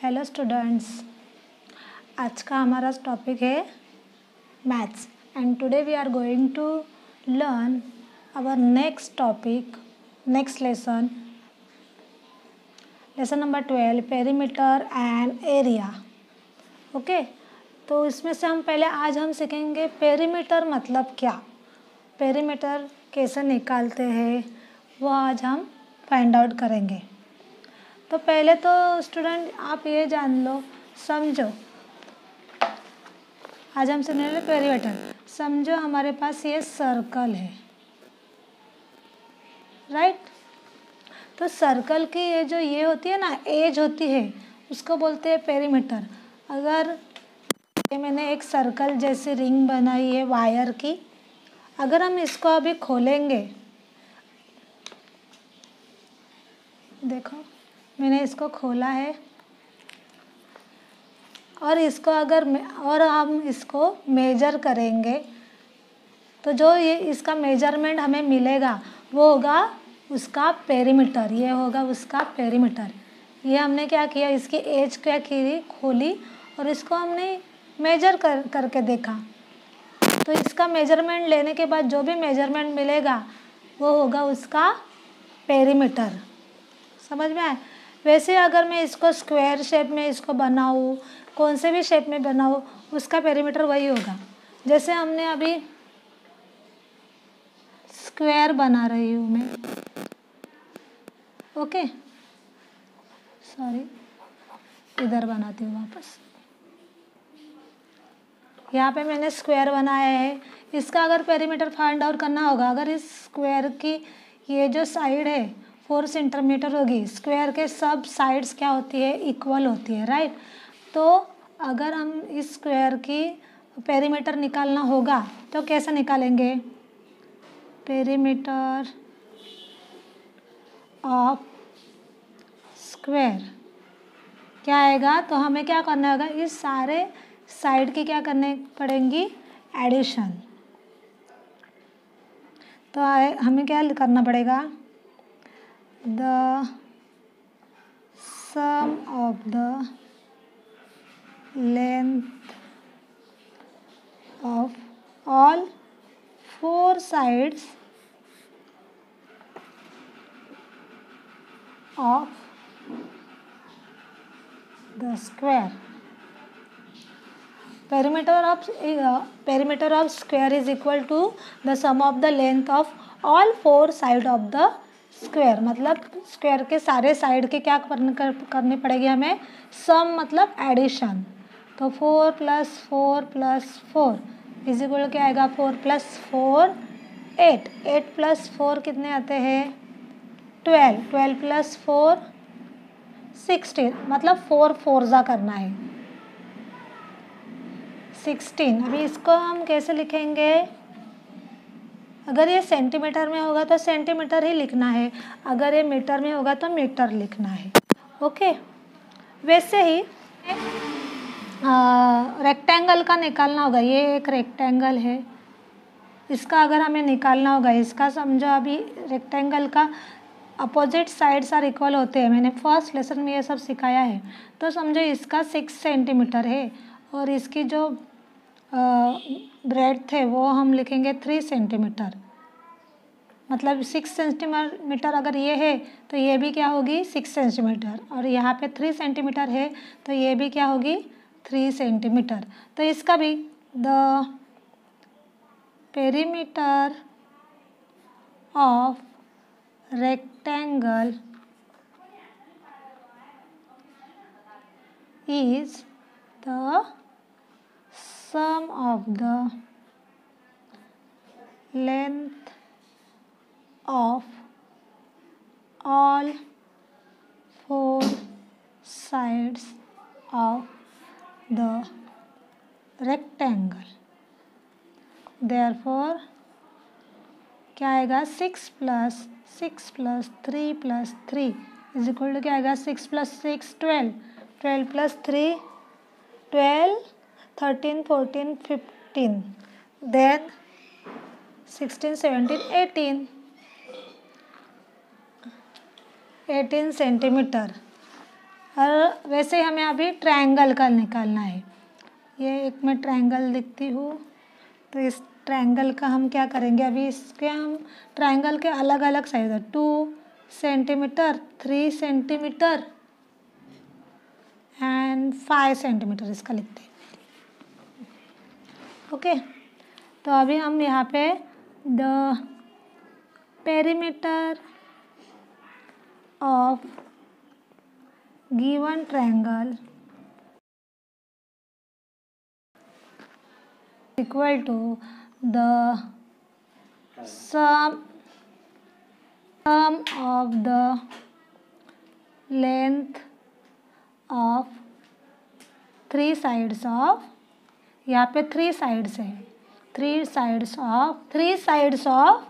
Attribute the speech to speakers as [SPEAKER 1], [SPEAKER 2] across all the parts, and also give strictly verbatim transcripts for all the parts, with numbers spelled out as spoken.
[SPEAKER 1] Hello students, आज का हमारा टॉपिक है maths and today we are going to learn our next topic next lesson lesson number twelve perimeter and area. Okay, तो इसमें से हम पहले आज हम सीखेंगे पेरीमीटर मतलब क्या, पेरीमीटर कैसे निकालते हैं वो आज हम फाइंड आउट करेंगे। तो पहले तो स्टूडेंट आप ये जान लो, समझो आज हम सुनेंगे पेरीमीटर। समझो हमारे पास ये सर्कल है, राइट। तो सर्कल की ये जो ये होती है ना, एज होती है, उसको बोलते हैं पेरीमीटर। अगर ये मैंने एक सर्कल जैसी रिंग बनाई है वायर की, अगर हम इसको अभी खोलेंगे, देखो मैंने इसको खोला है और इसको अगर और हम इसको मेजर करेंगे तो जो ये इसका मेजरमेंट हमें मिलेगा वो होगा उसका पेरीमीटर, ये होगा उसका पेरीमीटर। ये हमने क्या किया, इसकी एज क्या की, खोली और इसको हमने मेजर कर करके देखा। तो इसका मेजरमेंट लेने के बाद जो भी मेजरमेंट मिलेगा वो होगा उसका पेरीमीटर। समझ में आए? वैसे अगर मैं इसको स्क्वायर शेप में इसको बनाऊँ, कौन से भी शेप में बनाऊँ, उसका पेरीमीटर वही होगा। जैसे हमने अभी स्क्वायर बना रही हूँ मैं, ओके सॉरी इधर बनाती हूँ वापस। यहाँ पे मैंने स्क्वायर बनाया है, इसका अगर पेरीमीटर फाइंड आउट करना होगा, अगर इस स्क्वायर की ये जो साइड है फोर सेंटीमीटर होगी, स्क्वायर के सब साइड्स क्या होती है, इक्वल होती है, राइट। तो अगर हम इस स्क्वायर की पेरीमीटर निकालना होगा तो कैसे निकालेंगे, पेरीमीटर ऑफ स्क्वायर क्या आएगा, तो हमें क्या करना होगा, इस सारे साइड की क्या करने पड़ेंगी, एडिशन। तो हमें क्या करना पड़ेगा, the sum of the length of all four sides of the square. Perimeter of uh, perimeter of square is equal to the sum of the length of all four sides of the square. मतलब square के सारे side के क्या करने कर, करनी पड़ेगी हमें, सम मतलब एडिशन। तो four plus four plus four is equal क्या आएगा, four plus four eight, eight plus four कितने आते हैं, twelve, twelve plus four sixteen, मतलब फोर फोरजा करना है सिक्सटीन। अभी इसको हम कैसे लिखेंगे, अगर ये सेंटीमीटर में होगा तो सेंटीमीटर ही लिखना है, अगर ये मीटर में होगा तो मीटर लिखना है, ओके। वैसे ही रेक्टेंगल का निकालना होगा, ये एक रेक्टेंगल है, इसका अगर हमें निकालना होगा, इसका समझो अभी रेक्टेंगल का अपोजिट साइड्स आर इक्वल होते हैं, मैंने फर्स्ट लेसन में ये सब सिखाया है। तो समझो इसका सिक्स सेंटीमीटर है और इसकी जो ब्रेड्थ है वो हम लिखेंगे थ्री सेंटीमीटर, मतलब सिक्स सेंटीमीटर अगर ये है तो ये भी क्या होगी, सिक्स सेंटीमीटर, और यहाँ पे थ्री सेंटीमीटर है तो ये भी क्या होगी, थ्री सेंटीमीटर। तो इसका भी the perimeter of rectangle is the sum of the length of all four sides of the rectangle. Therefore क्या आएगा, six plus six plus three plus three is equal to क्या आएगा, six plus six twelve, twelve plus three twelve, thirteen fourteen fifteen, then sixteen seventeen eighteen, eighteen centimeter. और वैसे ही हमें अभी triangle का निकालना है। ये एक मैं ट्रायंगल लिखती हूँ। तो इस ट्रायंगल का हम क्या करेंगे, अभी इसके हम ट्रायंगल के अलग अलग साइज है, two centimetre, three centimetre and five centimetre इसका लिखते हैं। ओके, तो अभी हम यहाँ पे the perimeter of given triangle equal to the sum sum of the length of three sides of, यहाँ पे थ्री साइड्स है, three sides of three sides of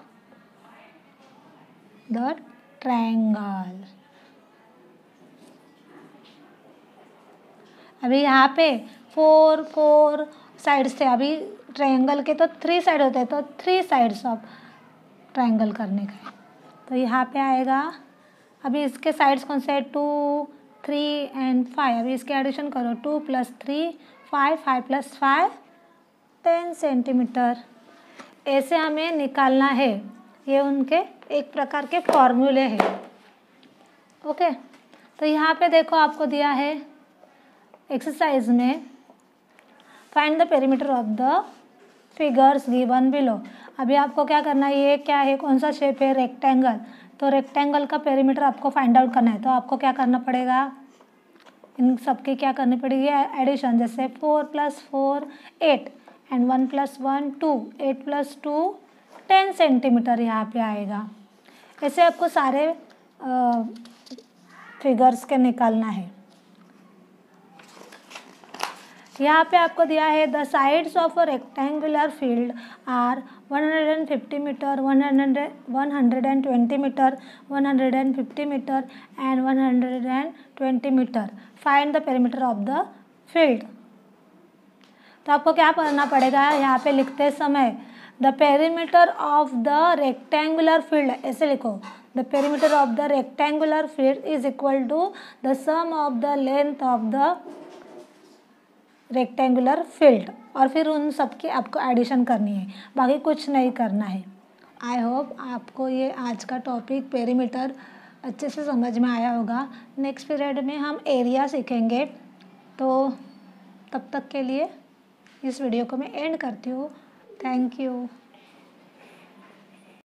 [SPEAKER 1] the triangle. अभी यहाँ पे फोर फोर साइड्स थे, अभी ट्रायंगल के तो थ्री साइड होते हैं, तो थ्री साइड्स ऑफ ट्रायंगल करने का है। तो यहाँ पे आएगा, अभी इसके साइड्स कौन से हैं, टू थ्री एंड फाइव। अभी इसके एडिशन करो, two plus three five, five plus five ten centimetre. ऐसे हमें निकालना है। ये उनके एक प्रकार के फॉर्मूले हैं। ओके, तो यहाँ पे देखो आपको दिया है एक्सरसाइज में, find the perimeter of the figures given below. अभी आपको क्या करना है, ये क्या है, कौन सा शेप है, रेक्टेंगल। तो रेक्टेंगल का पेरीमीटर आपको फाइंड आउट करना है। तो आपको क्या करना पड़ेगा, इन सबकी क्या करनी पड़ेगी, एडिशन। जैसे four plus four eight and one plus one two, eight plus two ten centimetre यहाँ पे आएगा। ऐसे आपको सारे आ, फिगर्स के निकालना है। यहाँ पे आपको दिया है the sides of a rectangular field are one hundred fifty metre, one hundred one hundred twenty metre, one hundred fifty metre and one hundred twenty metre. Find the perimeter of the field. तो आपको क्या करना पड़ेगा, यहाँ पे लिखते समय the perimeter of the rectangular field, ऐसे लिखो, the perimeter of the rectangular field is equal to the sum of the length of the rectangular field, और फिर उन सब की आपको एडिशन करनी है, बाकी कुछ नहीं करना है। आई होप आपको ये आज का टॉपिक पेरीमीटर अच्छे से समझ में आया होगा। नेक्स्ट पीरियड में हम एरिया सीखेंगे। तो तब तक के लिए इस वीडियो को मैं एंड करती हूँ। Thank you.